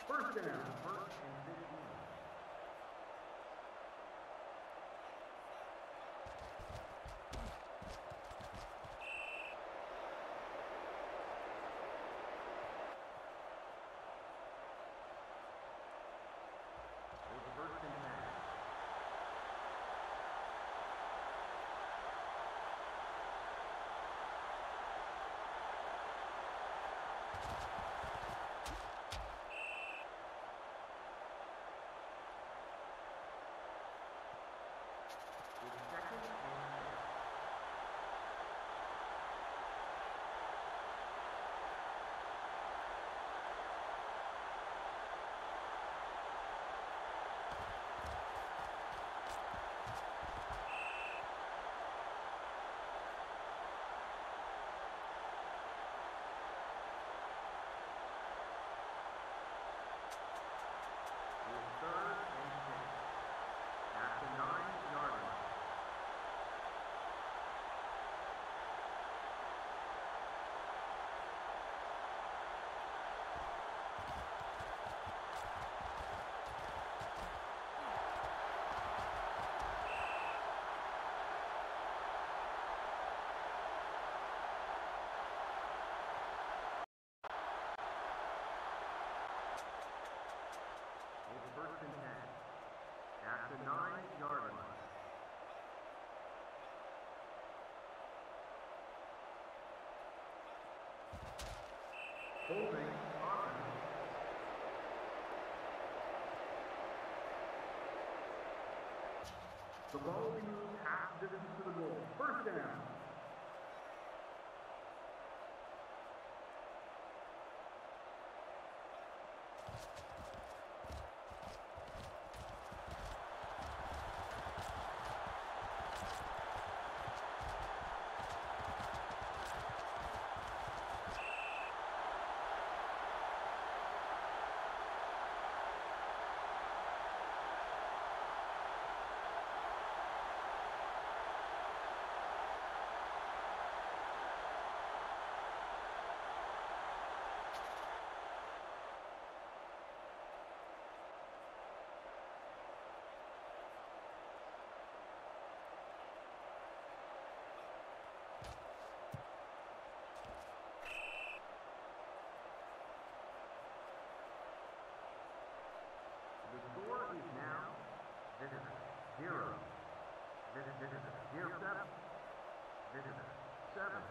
First down. First and 15. First and 10. First and 10 at the 9-yard line. Holding offense. The ball will be moved half distance to the goal. First down. The score is now Visitor 0, Visitor 7, Visitor 7.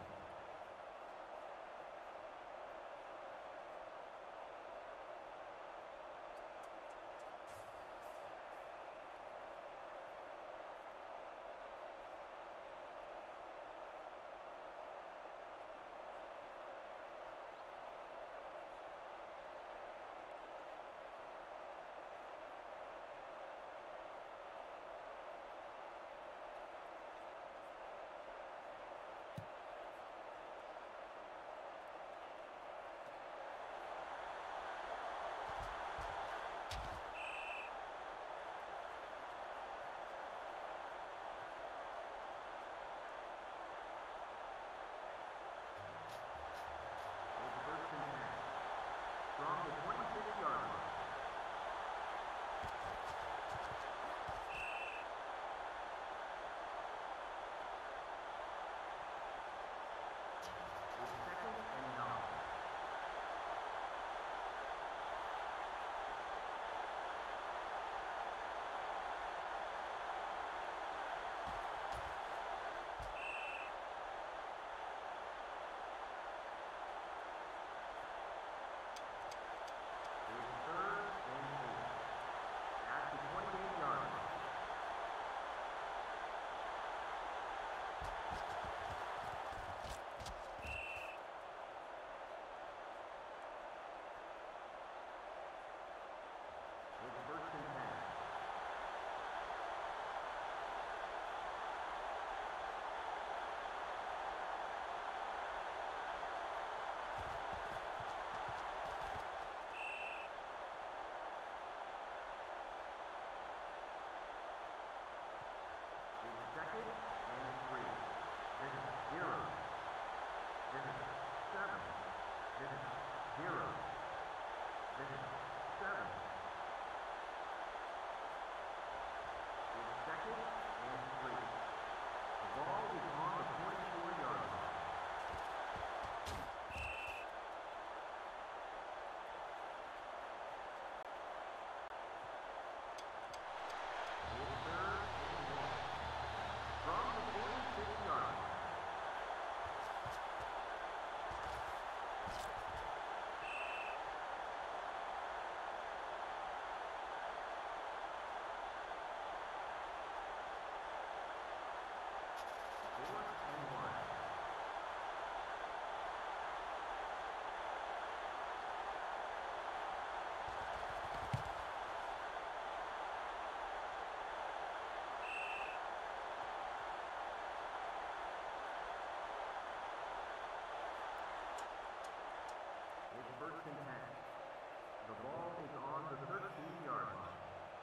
ball is on the 13-yard line.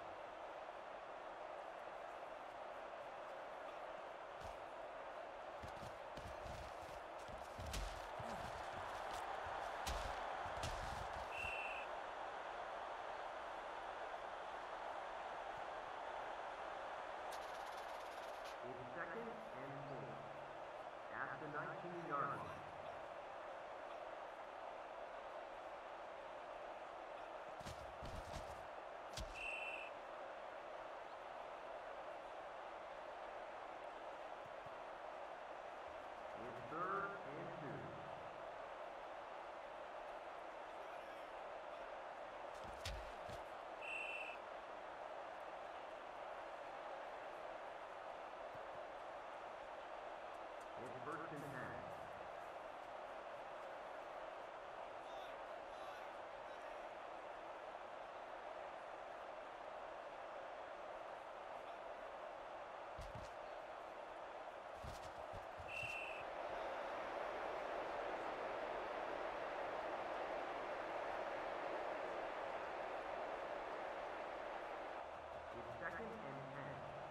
It's second and 4 at the 19-yard line. It's third and 2. It's first and 10. It's second and 10.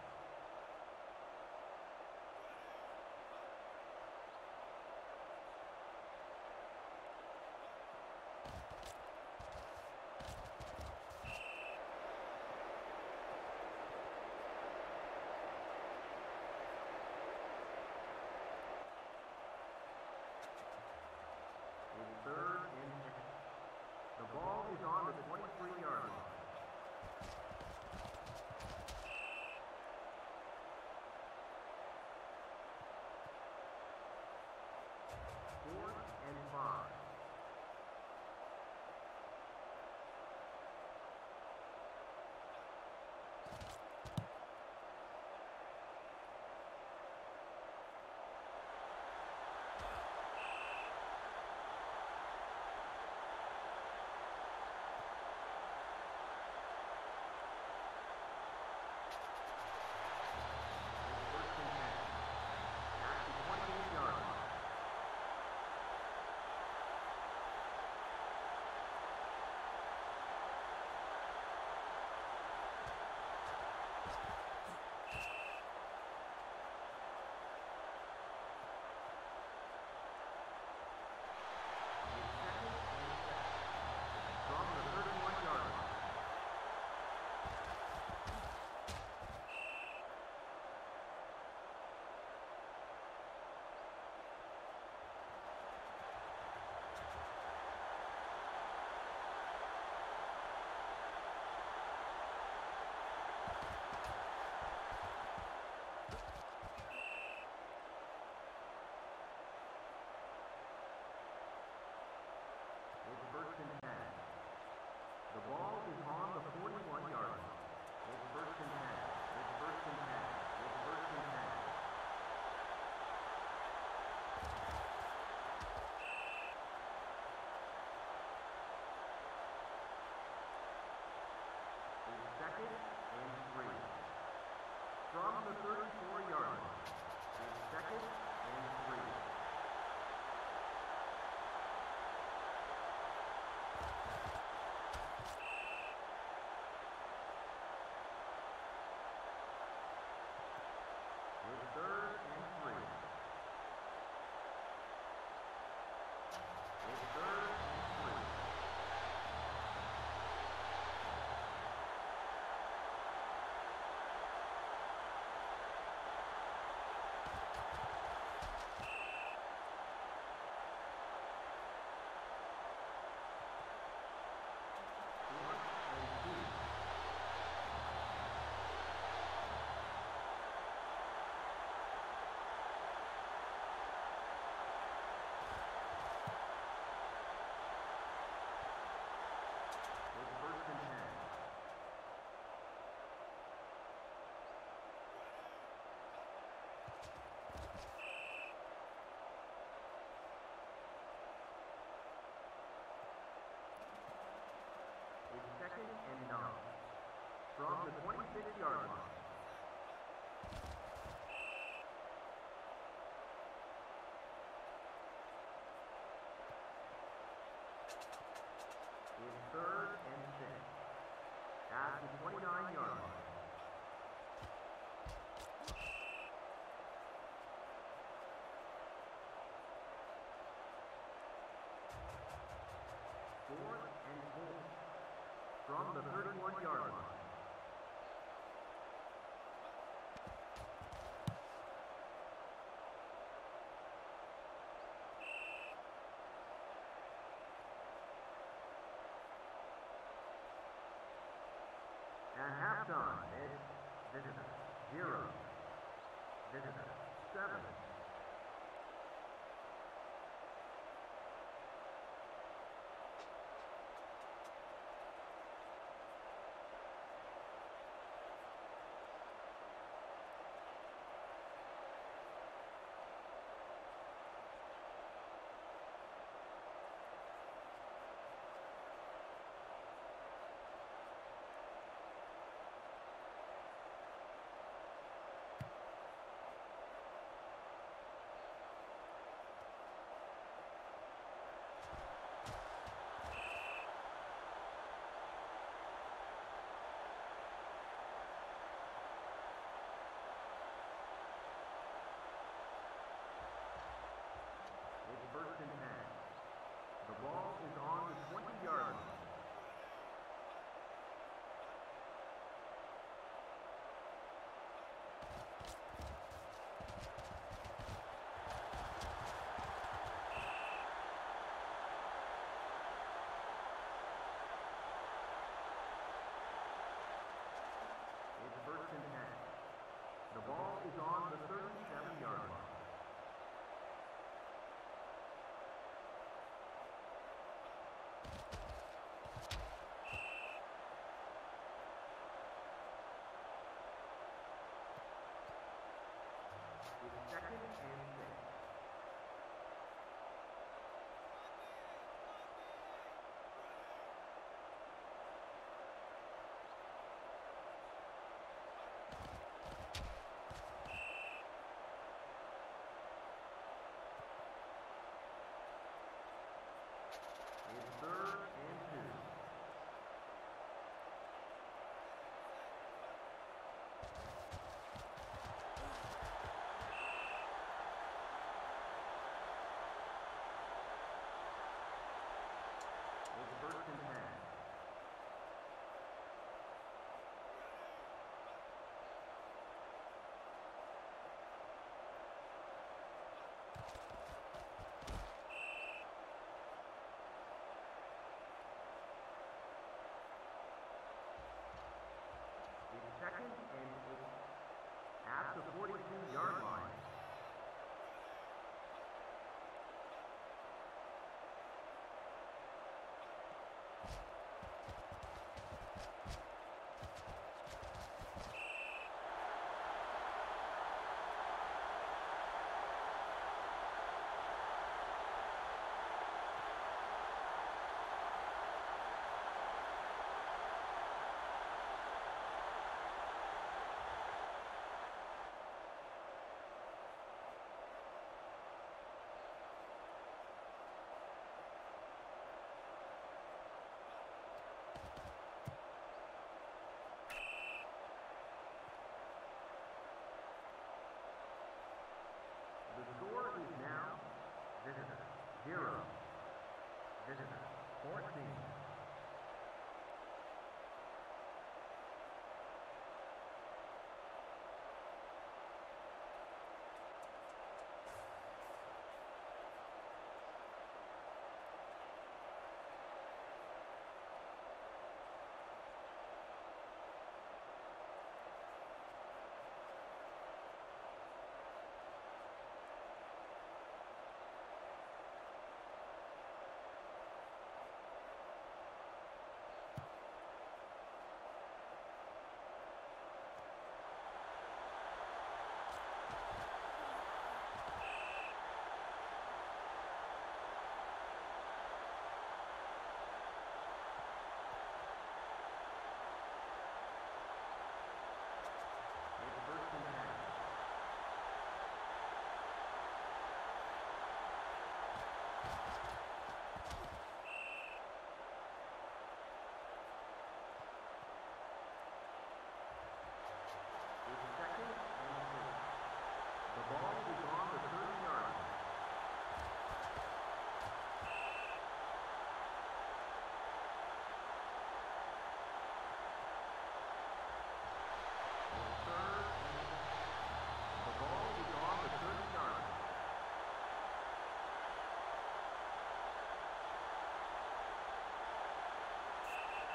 It's third and 10. The ball is on the 23-yard line. Fourth and 5. It's first and 10. The ball is on the 41-yard line. It's first and 10. It's first and 10. It's first and 10. It's second and 3. From the 34-yard line. It's second and 3. It's third and 3. It's third and 3. Fourth and 2. It's first and 10. It's second and 9. From the 26-yard line. It's third and at the 29-yard line. Fourth and 4 from the 31-yard line. At halftime, it's Visitors 0, Visitors 7. First and 10. The ball is on the 20-yard line. It's first and 10. The ball is on the 37-yard line. Second and 6. It's third and 2.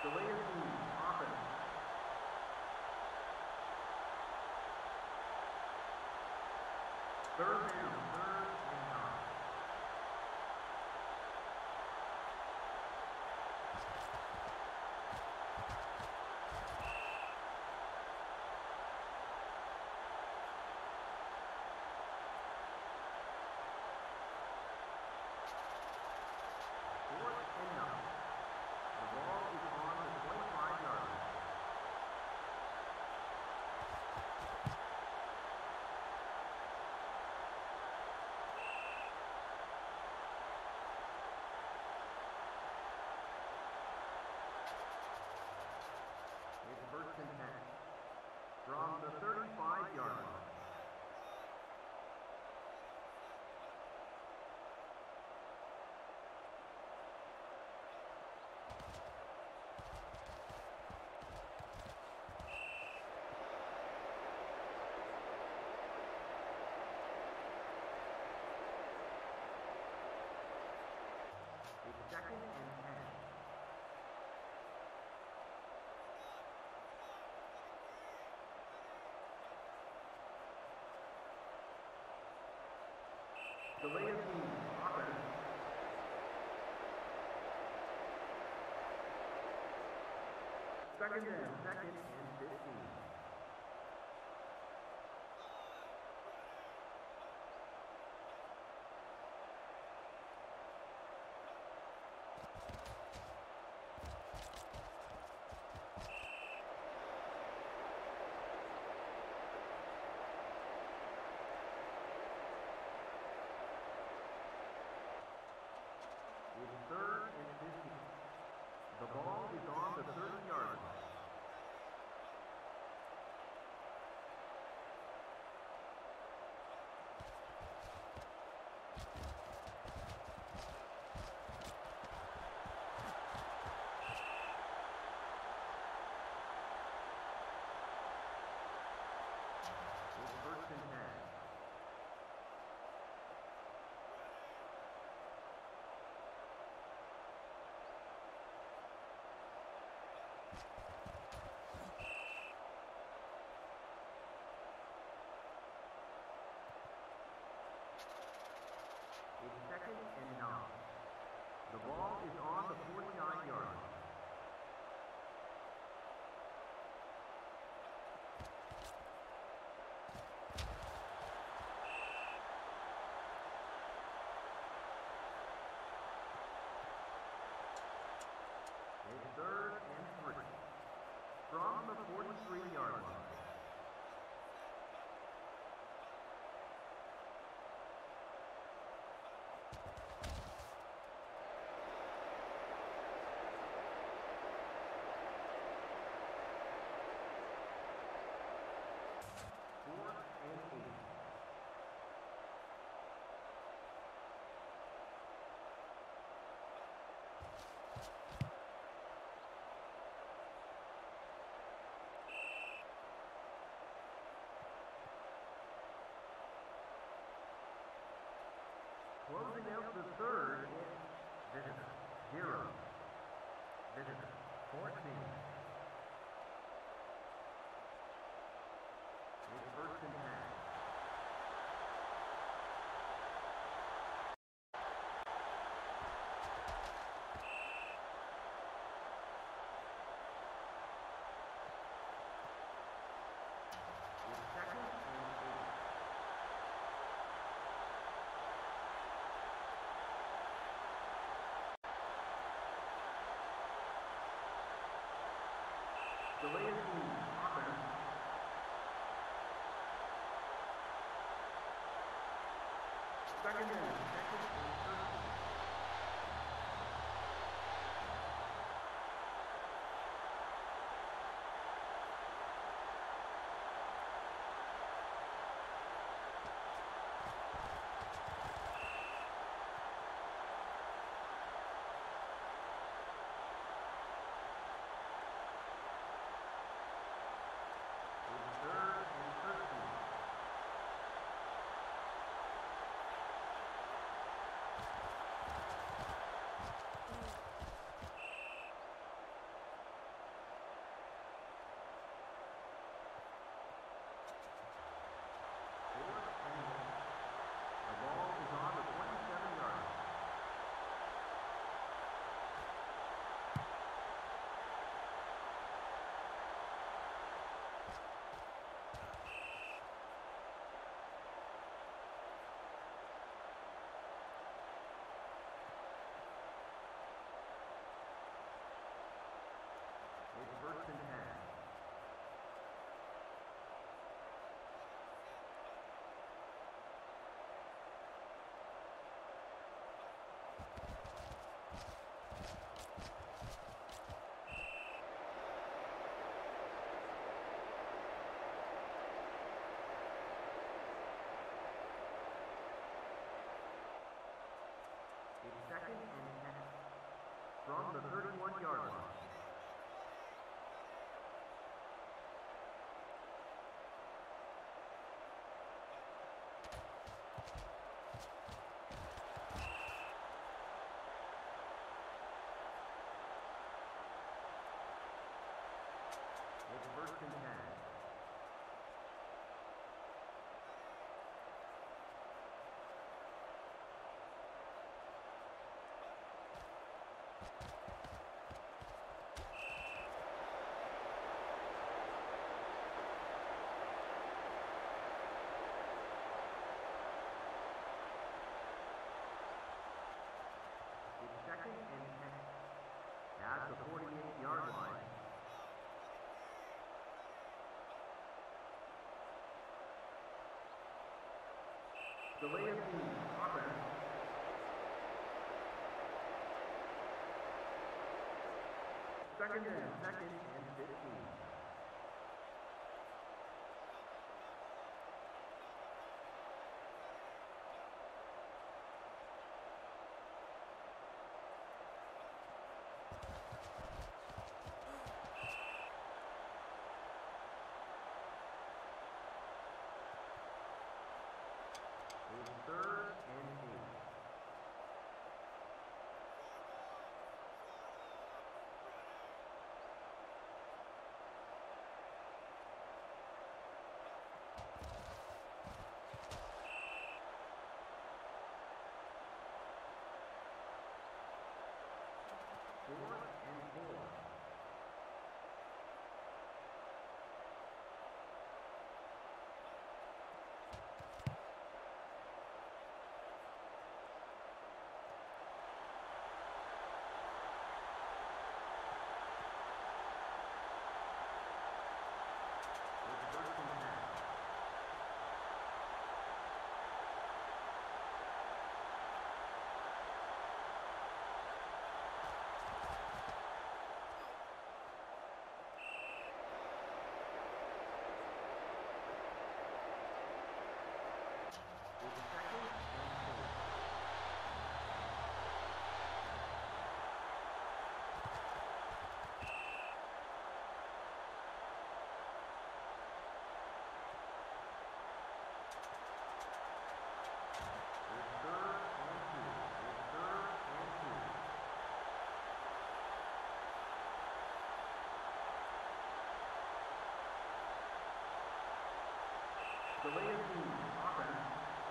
Delay of game, offense. Third down, third and 9. Fourth and 9. The ball is on the 25-yard line. It's first and 10 from the 35-yard line. It's second and 10. Delay of game, offense. Second and 15. It's third and 15. The ball is on the 30-yard line. It's first and 10. It's second and 9. The ball is on the 49-yard line. It's third and 3 from the 43-yard line. Fourth and 8. Closing out the third, it's visitor 0, visitor 14. It's first and 10. It's second and 8. Delay of game, offense. Second and 13. Third and 13. 13. second and 10 from the 31-yard line. It's first and 10. It's second and 10 at the 48-yard line. Delay of game, offense. Second and 15. It's third and 8. Fourth and 4. Delay of game, offense.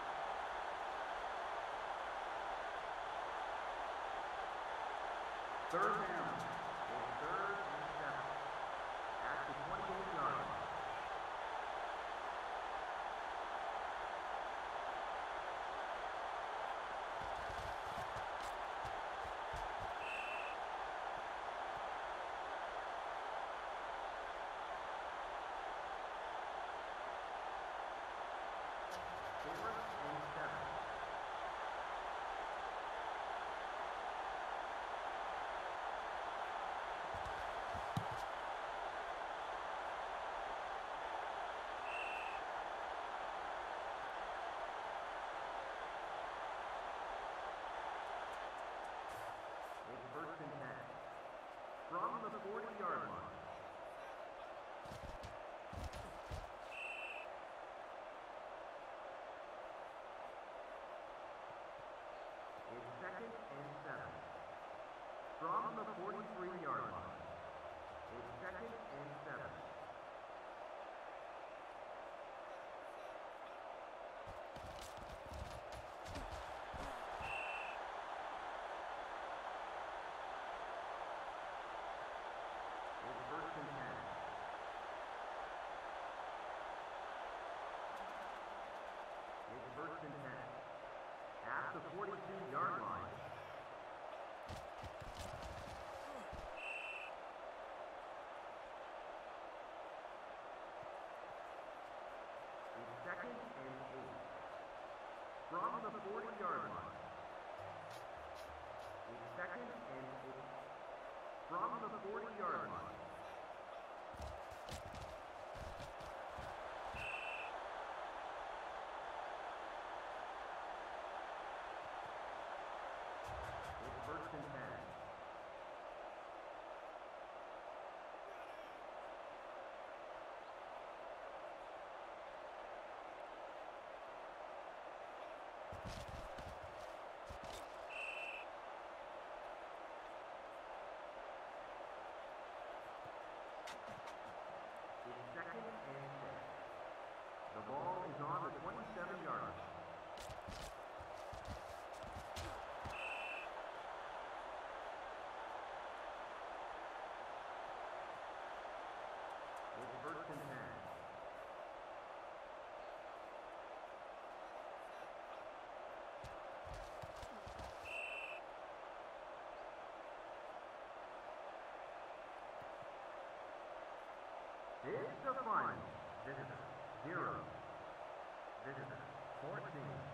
Third down. It's third and 7 at the 28-yard line. Fourth and 7. It's first and 10 from the 40-yard line. It's second and 7 from the 43-yard line. It's second and 7. It's first and 10. It's first and 10 at the 42-yard line. It's second and 8 from the 40-yard line. It's second and 8 from the 40-yard line. It's The ball is on the 27-yard line. It's first and 10. It's the final. Visitor 0. Visitor 14.